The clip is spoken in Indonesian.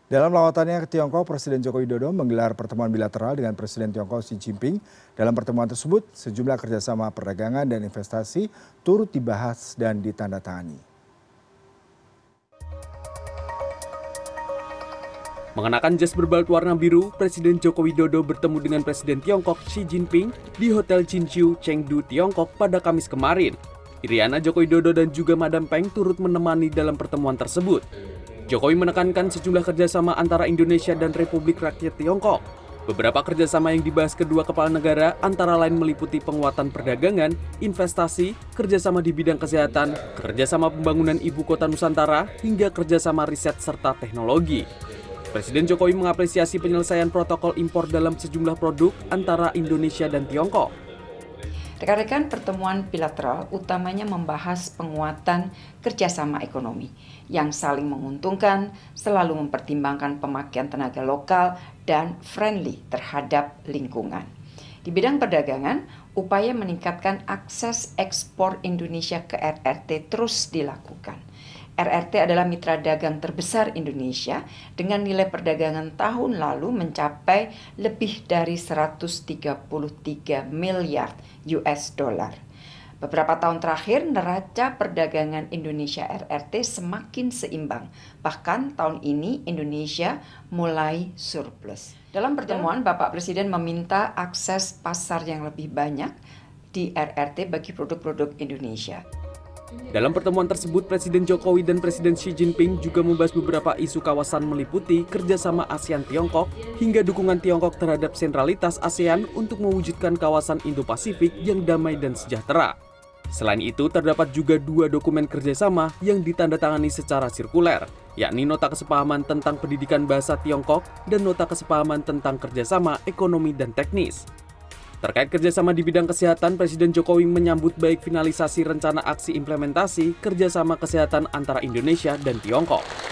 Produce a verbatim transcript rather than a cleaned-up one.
Dalam lawatannya ke Tiongkok, Presiden Joko Widodo menggelar pertemuan bilateral dengan Presiden Tiongkok Xi Jinping. Dalam pertemuan tersebut, sejumlah kerjasama perdagangan dan investasi turut dibahas dan ditandatangani. Mengenakan jas berbalut warna biru, Presiden Joko Widodo bertemu dengan Presiden Tiongkok Xi Jinping di Hotel Jinqiu, Chengdu, Tiongkok pada Kamis kemarin. Iriana Joko Widodo dan juga Madam Peng turut menemani dalam pertemuan tersebut. Jokowi menekankan sejumlah kerjasama antara Indonesia dan Republik Rakyat Tiongkok. Beberapa kerjasama yang dibahas kedua kepala negara antara lain meliputi penguatan perdagangan, investasi, kerjasama di bidang kesehatan, kerjasama pembangunan ibu kota Nusantara, hingga kerjasama riset serta teknologi. Presiden Jokowi mengapresiasi penyelesaian protokol impor dalam sejumlah produk antara Indonesia dan Tiongkok. Rekan-rekan, pertemuan bilateral utamanya membahas penguatan kerjasama ekonomi yang saling menguntungkan, selalu mempertimbangkan pemakaian tenaga lokal dan friendly terhadap lingkungan. Di bidang perdagangan, upaya meningkatkan akses ekspor Indonesia ke R R T terus dilakukan. R R T adalah mitra dagang terbesar Indonesia dengan nilai perdagangan tahun lalu mencapai lebih dari seratus tiga puluh tiga miliar U S dollar. Beberapa tahun terakhir, neraca perdagangan Indonesia R R T semakin seimbang. Bahkan tahun ini Indonesia mulai surplus. Dalam pertemuan, Bapak Presiden meminta akses pasar yang lebih banyak di R R T bagi produk-produk Indonesia. Dalam pertemuan tersebut, Presiden Jokowi dan Presiden Xi Jinping juga membahas beberapa isu kawasan meliputi kerjasama ASEAN-Tiongkok hingga dukungan Tiongkok terhadap sentralitas ASEAN untuk mewujudkan kawasan Indo-Pasifik yang damai dan sejahtera. Selain itu, terdapat juga dua dokumen kerjasama yang ditandatangani secara sirkuler, yakni Nota Kesepahaman tentang Pendidikan Bahasa Tiongkok dan Nota Kesepahaman tentang Kerjasama Ekonomi dan Teknis. Terkait kerjasama di bidang kesehatan, Presiden Jokowi menyambut baik finalisasi rencana aksi implementasi kerjasama kesehatan antara Indonesia dan Tiongkok.